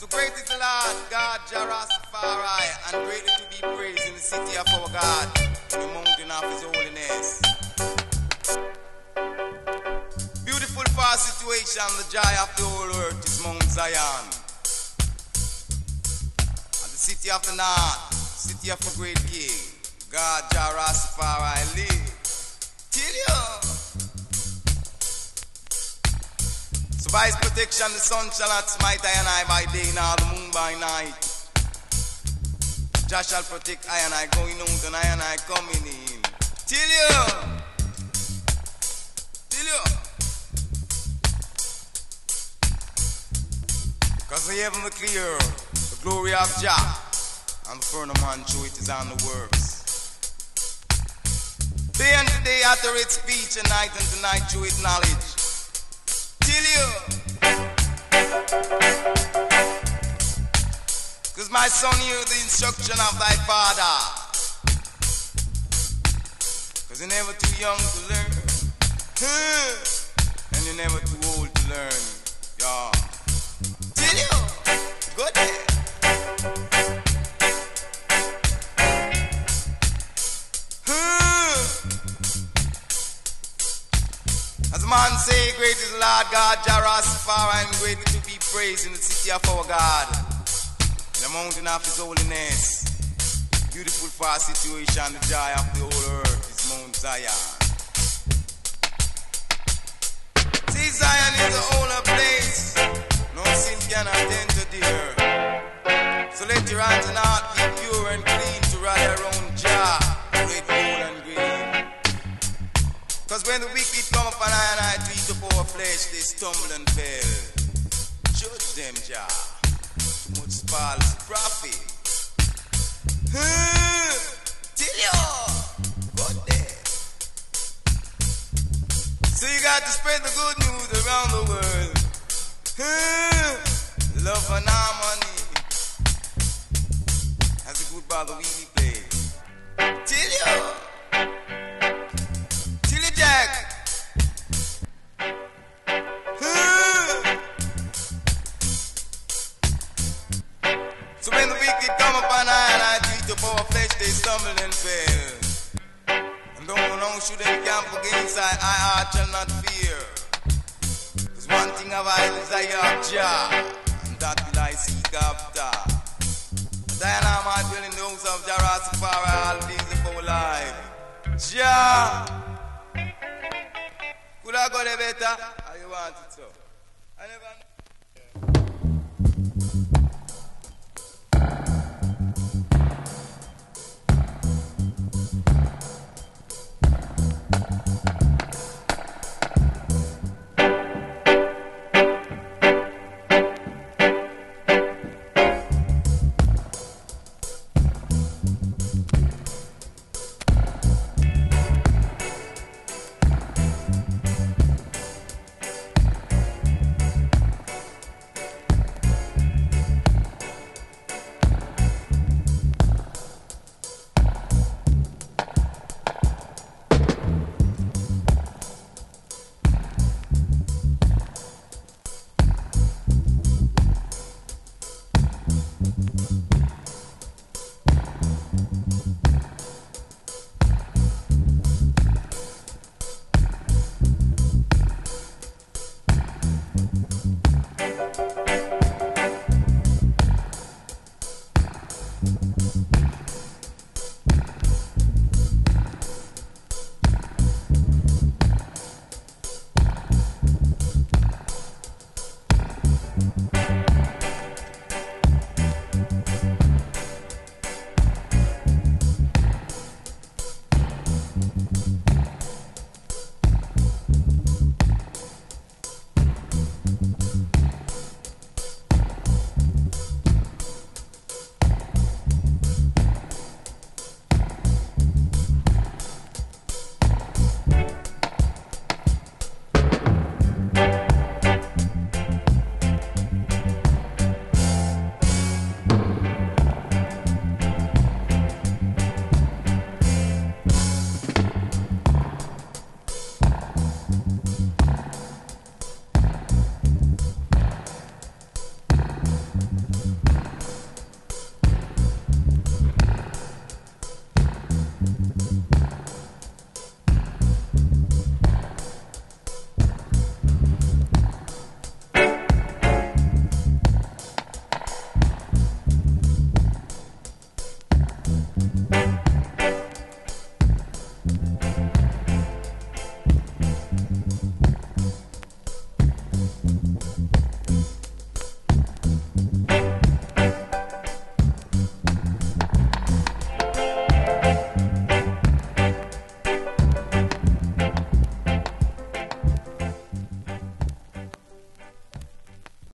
So great is the Lord God, Jah Rastafari, and greatly to be praised in the city of our God, in the mountain of His holiness. Beautiful for our situation, the joy of the whole earth is Mount Zion. And the city of the north, city of a great king, God, Jah Rastafari, live. Till you. So by His protection, the sun shall not smite I and I by day, nor the moon by night. Jah shall protect I and I going out and I coming in. Till you. Till you. Cause the heaven is clear, the glory of Jah, and the firmament show it is on the works. Day unto day utter its speech, and night unto night show it knowledge. Till you. Cause my son hear the instruction of thy father. Cause you're never too young to learn. And you're never too old to learn. Yeah. Till you. Go there. As a man say, great is the Lord God, Jah Rastafari, and greatly to be praised in the city of our God, in the mountain of His holiness. Beautiful for our situation, the joy of the whole earth is Mount Zion. See, Zion is a holy place, no sin cannot enter there. So let your hands and heart be pure and clean to rally around Jah, red, gold and green. Cause when the wicked come upon I to eat up our flesh, they stumble and fail. Judge them, Jah. Too much false prophet. Till you. Go there. So you got to spread the good news around the world. Love and harmony. As the good brother Willie play. Till you. Jack. So when the wicked come upon I to eat up our flesh, they stumble and fail. And don't know should they camp against I heart shall not fear. Cause one thing have I desire of Jah, and that will I seek after. And I might dwell in the house of Jah Rastafari all the days of our life. Jah. Could I go there better? How you want it so? I never know.